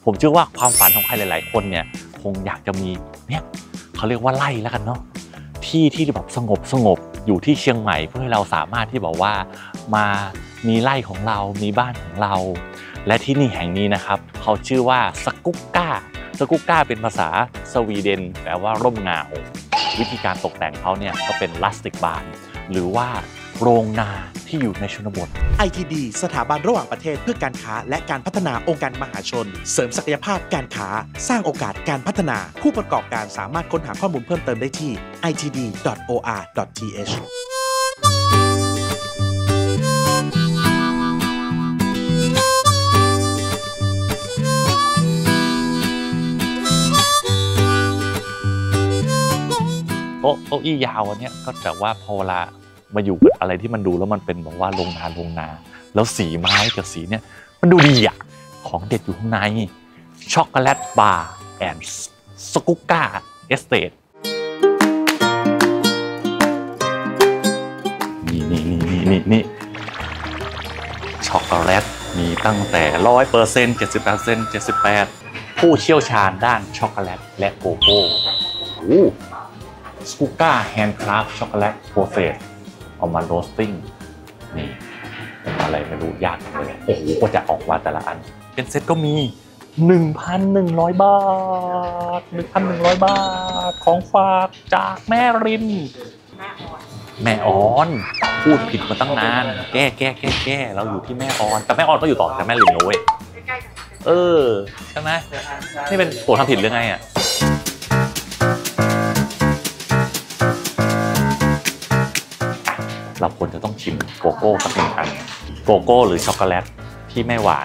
ผมเชื่อว่าความฝันของใครหลายๆคนเนี่ยคงอยากจะมีเนี่ยเขาเรียกว่าไร่แล้วกันเนาะที่แบบสงบอยู่ที่เชียงใหม่เพื่อให้เราสามารถที่บอกว่ามามีไร่ของเรามีบ้านของเราและที่นี่แห่งนี้นะครับเขาชื่อว่าสกุกก้าเป็นภาษาสวีเดนแปลว่าร่มเงาวิธีการตกแต่งเขาเนี่ยก็เป็นพลาสติกบานหรือว่าโรงนาที่อยู่ในชนบท ITD สถาบันระหว่างประเทศเพื่อการค้าและการพัฒนาองค์การมหาชนเสริมศักยภาพการค้าสร้างโอกาสการพัฒนาผู้ประกอบการสามารถค้นหาข้อมูลเพิ่มเติมได้ที่ itd.or.th โต๊ะอี้ยาวอันนี้ก็แต่ว่าพอเวลามาอยู่กับอะไรที่มันดูแล้วมันเป็นบอกว่าโรงนาแล้วสีไม้กับสีเนี่ยมันดูดีอ่ะของเด็ดอยู่ข้างในช็อกโกแลตบาร์แอนด์สกุกก้าเอสเตทนี่ช็อกโกแลตมีตั้งแต่ 100% 70% 78ผู้เชี่ยวชาญด้านช็อกโกแลตและโกโก้สกุกก้าแฮนด์คราฟช็อกโกแลตโปรเซสเอามาโรสติ้งนี่อะไรไม่รู้ยากเลยโอ้โหก็จะออกมาแต่ละอันเป็นเซ็ตก็มี 1,100 บาท 1,100 บาทของฝากจากแม่รินแม่ออนพูดผิดมาตั้งนานแก้เราอยู่ที่แม่ออนแต่แม่ออนก็อยู่ต่อจากแม่รินนะเว้ยใช่ไหมนี่เป็นโผล่ทำผิดหรือไงอ่ะเราควรจะต้องชิมโกโก้สักหนึ่งอันโกโก้หรือช็อกโกแลตที่ไม่หวาน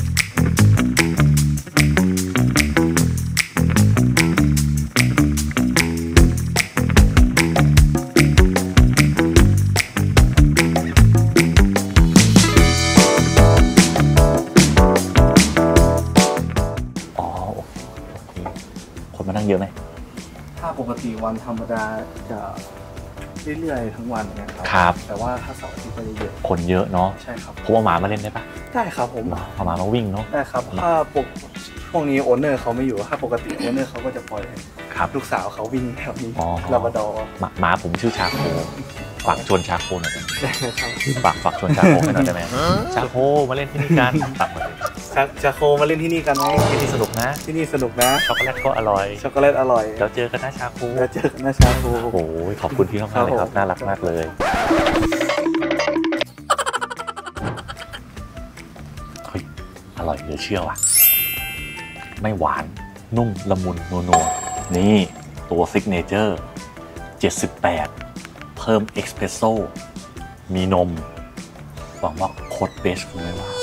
คนมานั่งเยอะไหมถ้าปกติวันธรรมดาจะเรื่อยๆทั้งวันนะครับแต่ว่าถ้าเสาร์อาทิตย์ก็จะเยอะคนเยอะเนาะใช่ครับผมเอาหมามาเล่นได้ปะได้ครับผมเอาหมามาวิ่งเนาะได้ครับถ้าพวกนี้โอนเนอร์เขาไม่อยู่ถ้าปกติโอนเนอร์เขาก็จะปล่อยลูกสาวเขาวิ่งแถวนี้ลาบราดอร์หมาผมชื่อชาโคฝากชวนชาโคหน่อยฝากชวนชาโคให้หน่อยได้ไหมชาโคมาเล่นที่นี่กันฝากมาเลยชาโคมาเล่นที่นี่กันไหมที่นี่สนุกนะช็อกโกแลตก็อร่อยแล้วเจอกันนะชาโคโอ้ยขอบคุณพี่มากเลยครับน่ารักมากเลยเฮ้ยอร่อยเหลือเชื่อว่ะไม่หวานนุ่มละมุนนัวนี่ตัวซิกเนเจอร์78เพิ่มเอ็กซ์เพรสโซ่มีนมหวังว่าโคตรเบสคงไม่ว่า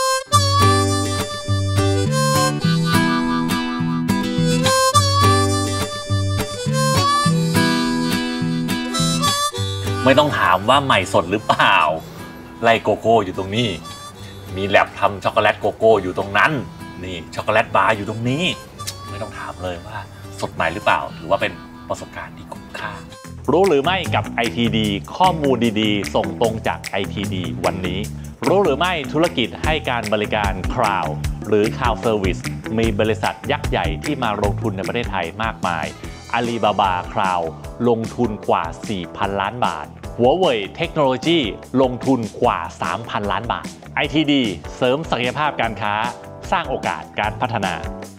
ไม่ต้องถามว่าใหม่สดหรือเปล่าไล่โกโก้อยู่ตรงนี้มีแลบทำช็อกโกแลตโกโก้อยู่ตรงนั้นนี่ช็อกโกแลตบาร์อยู่ตรงนี้ไม่ต้องถามเลยว่าสดใหม่หรือเปล่าถือว่าเป็นประสบการณ์ที่คุ้มค่ารู้หรือไม่กับ ITD ข้อมูลดีๆส่งตรงจาก ITD วันนี้รู้หรือไม่ธุรกิจให้การบริการ Cloud หรือ Cloud Service มีบริษัทยักษ์ใหญ่ที่มาลงทุนในประเทศไทยมากมาย Alibaba Cloud ลงทุนกว่า 4,000 ล้านบาท Huawei Technology ลงทุนกว่า 3,000 ล้านบาท ITD เสริมศักยภาพการค้าสร้างโอกาสการพัฒนา